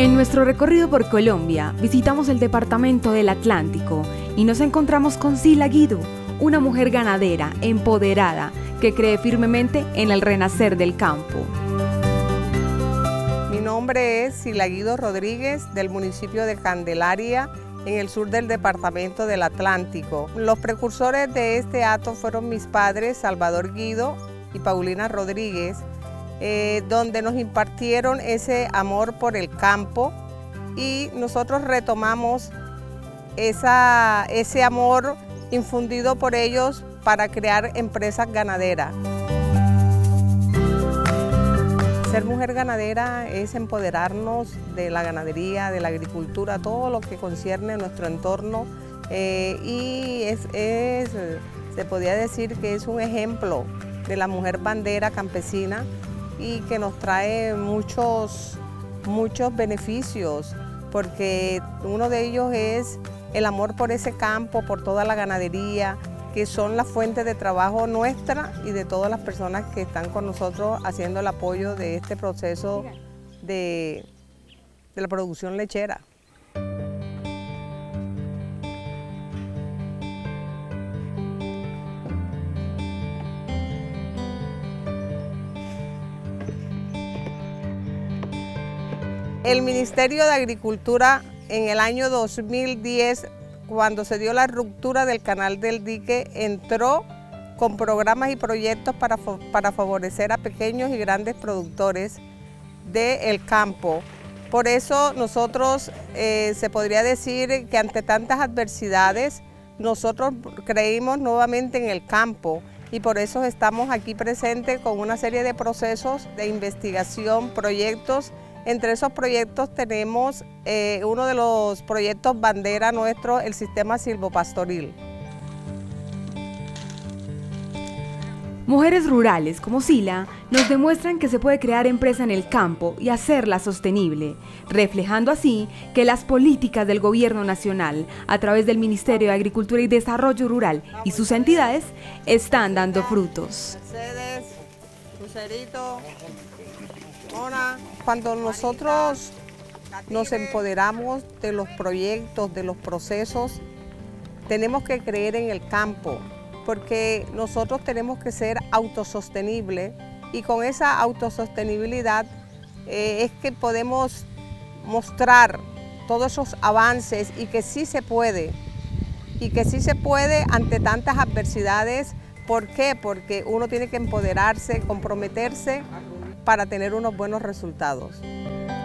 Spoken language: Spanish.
En nuestro recorrido por Colombia, visitamos el departamento del Atlántico y nos encontramos con Sila Guido, una mujer ganadera, empoderada, que cree firmemente en el renacer del campo. Mi nombre es Sila Guido Rodríguez, del municipio de Candelaria, en el sur del departamento del Atlántico. Los precursores de este acto fueron mis padres, Salvador Guido y Paulina Rodríguez, donde nos impartieron ese amor por el campo y nosotros retomamos ese amor infundido por ellos para crear empresas ganaderas. Ser mujer ganadera es empoderarnos de la ganadería, de la agricultura, todo lo que concierne a nuestro entorno y se podría decir que es un ejemplo de la mujer bandera campesina y que nos trae muchos beneficios, porque uno de ellos es el amor por ese campo, por toda la ganadería, que son la fuente de trabajo nuestra y de todas las personas que están con nosotros haciendo el apoyo de este proceso de la producción lechera. El Ministerio de Agricultura en el año 2010, cuando se dio la ruptura del canal del dique, entró con programas y proyectos para favorecer a pequeños y grandes productores del campo. Por eso nosotros se podría decir que ante tantas adversidades, nosotros creímos nuevamente en el campo y por eso estamos aquí presentes con una serie de procesos de investigación, proyectos. Entre esos proyectos tenemos uno de los proyectos bandera nuestro, el sistema silvopastoril. Mujeres rurales como Sila nos demuestran que se puede crear empresa en el campo y hacerla sostenible, reflejando así que las políticas del Gobierno Nacional, a través del Ministerio de Agricultura y Desarrollo Rural y sus entidades, están dando frutos. Mercedes, Lucerito, Mona. Cuando nosotros nos empoderamos de los proyectos, de los procesos, tenemos que creer en el campo, porque nosotros tenemos que ser autosostenibles y con esa autosostenibilidad es que podemos mostrar todos esos avances y que sí se puede ante tantas adversidades. ¿Por qué? Porque uno tiene que empoderarse, comprometerse para tener unos buenos resultados.